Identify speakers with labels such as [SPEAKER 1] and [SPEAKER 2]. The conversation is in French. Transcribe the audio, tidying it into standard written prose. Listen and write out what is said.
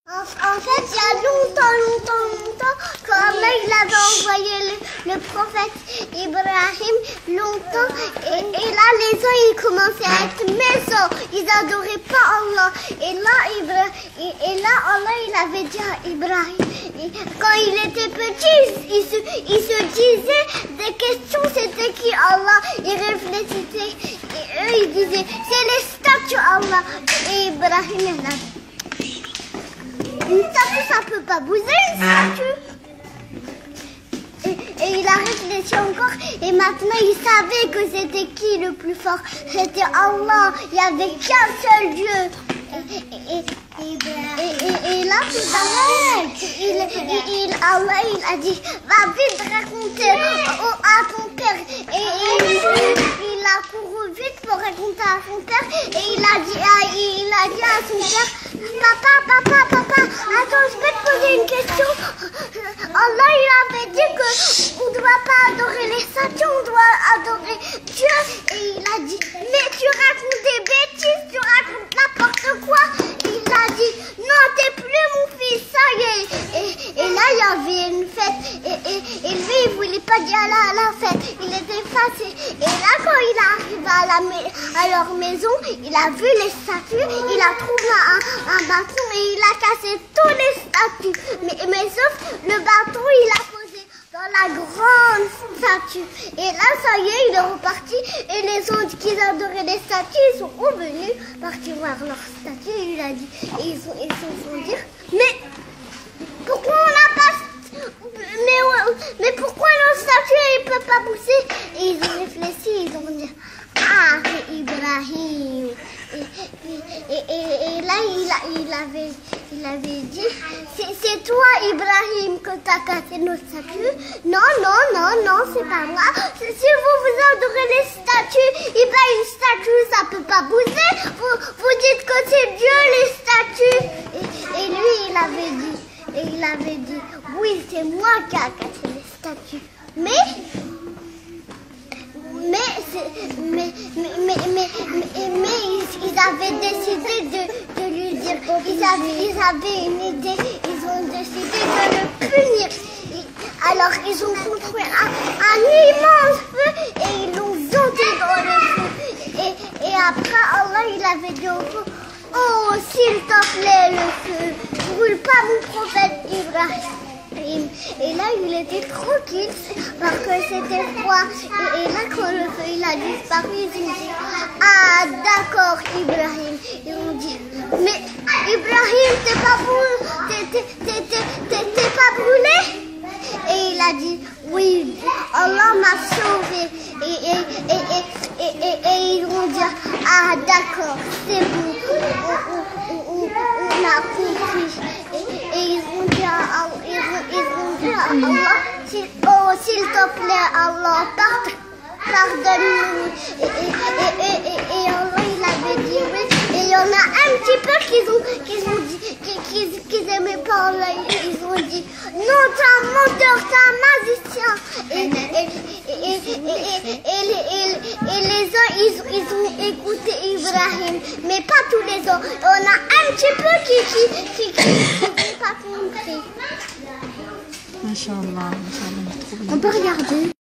[SPEAKER 1] En fait, il y a longtemps, quand Allah il avait envoyé le prophète Ibrahim, longtemps, et là les gens ils commençaient à être méchants, ils n'adoraient pas Allah. Et là Allah il avait dit à Ibrahim, quand il était petit, il se disait des questions, c'était qui Allah, il réfléchissait, et eux ils disaient, c'est les statues Allah. Et Ibrahim il a dit, une statue, ça peut pas bouger, une statue. Et il a réfléchi encore. Et maintenant, il savait que c'était qui le plus fort. C'était Allah. Il n'y avait qu'un seul Dieu. Et là, tout à l'heure, Allah, il a dit, va vite raconter à ton père. Et il a couru vite pour raconter à son père. Et il a dit à son père, Papa, attends, je peux te poser une question. Allah, il avait dit qu'on ne doit pas adorer les statues, on doit adorer Dieu. Et il a dit, mais tu racontes des bêtises, tu racontes n'importe quoi. Et il a dit, non, t'es plus mon fils, ça y est. Et là, il y avait une fête. Et lui, il voulait pas dire à la fête. Il était fâché. Et là, quand il est arrivé à leur maison, il a vu les statues, il a trouvé un bâton et il a cassé tous les statues. Mais sauf le bâton, il a posé dans la grande statue. Et là, ça y est, il est reparti. Et les autres qui adoraient les statues, ils sont revenus, partis voir leur statue. Et il a dit, et ils se sont dit, mais pourquoi on n'a pas... Mais pourquoi nos statues, ne peut pas pousser? Et ils ont réfléchi, ils ont dit, ah, c'est Ibrahim. Et là, il avait dit, c'est toi, Ibrahim, que tu as cassé nos statues. Non, c'est pas moi. Si vous adorez les statues, et bien une statue, ça peut pas bouger. Vous dites que c'est Dieu, les statues. Et lui, il avait dit, oui, c'est moi qui a cassé les statues. Mais ils avaient décidé de lui dire, ils avaient une idée, ils ont décidé de le punir. Alors ils ont construit un immense feu et ils l'ont jeté dans le feu. Et après Allah il avait dit au feu, oh s'il te plaît le feu, brûle pas mon prophète Ibrahim. Et là, il était tranquille parce que c'était froid. Et là, quand le feu il a disparu, ils ont dit, ah d'accord Ibrahim. Ils ont dit, mais Ibrahim, t'es pas brûlé? Et il a dit, oui, Allah m'a sauvé. Et ils vont dire, ah d'accord, c'est bon, on a compris. Et ils vont dire à Allah, oh s'il te plaît Allah, pardonne-nous. Et Allah il avait dit oui. Et il y en a un petit peu qu'ils aimaient pas Allah. Ils ont dit, non t'es un menteur, t'es un magicien. Et les gens ils ont écouté Ibrahim, mais pas tous les gens. On a un petit peu qui n'ont pas compris.
[SPEAKER 2] Masha'Allah,
[SPEAKER 1] On peut regarder.